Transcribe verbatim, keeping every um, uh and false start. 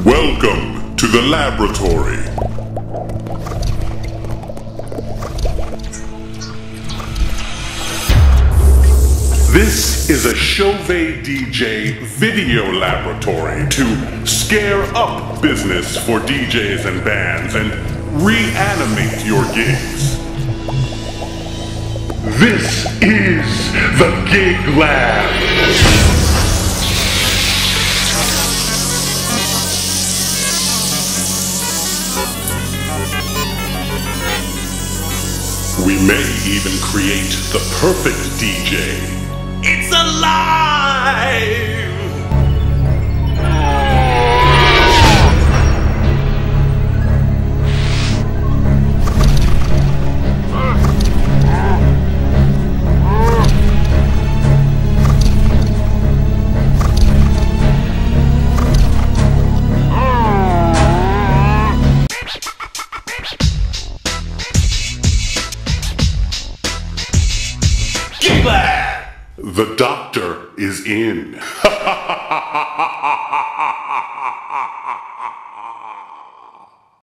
Welcome to the laboratory. This is a Chauvet D J video laboratory to scare up business for D Js and bands and reanimate your gigs. This is the Gig Lab. We may even create the perfect D J. It's alive! The doctor is in.